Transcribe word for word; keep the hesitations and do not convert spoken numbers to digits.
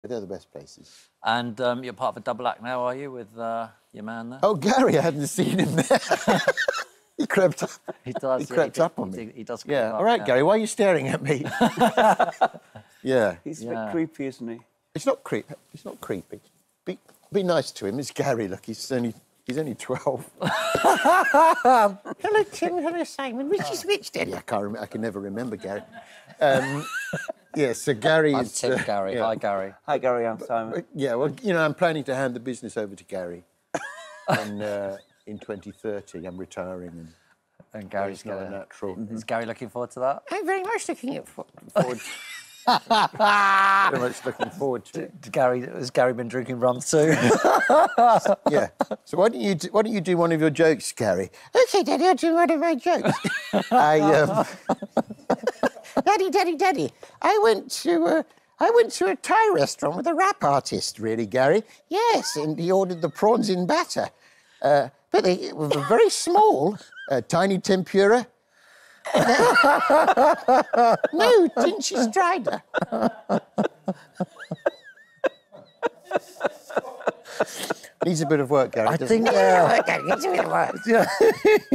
They're the best places. And um, you're part of a double act now, are you, with uh, your man there? Oh, Gary, I hadn't seen him there. He crept up. He does. He yeah, crept he, up on he, me. He does. Creep Yeah. up, All right, yeah. Gary. Why are you staring at me? Yeah. He's a Yeah. bit creepy, isn't he? It's not creepy. It's not creepy. Be be nice to him. It's Gary. Look, he's only he's only twelve. Hello, Tim. Hello, Simon. Which is which, Daddy? I can't remember. I can never remember Gary. Um, yeah. So Gary I'm is. Tim uh, Gary. yeah. Hi, Gary. Hi, Gary. I'm Simon. Yeah. Well, you know, I'm planning to hand the business over to Gary in uh, in twenty thirty. I'm retiring, and And Gary's not a gonna. natural. Is Gary looking forward to that? I'm very much looking at fo- forward. Very much looking forward to it. Did Gary, has Gary been drinking rum too? Yeah. So why don't you do, why don't you do one of your jokes, Gary? Okay, Daddy, I'll do one of my jokes. I um, Daddy, Daddy, Daddy. I went to uh, I went to a Thai restaurant with a rap artist. Really, Gary? Yes, and he ordered the prawns in batter, uh, but they were very small, uh, tiny tempura. No, Tinchy Strider. Needs a bit of work, Gary. I doesn't think. it? Uh, Okay, needs a bit of work.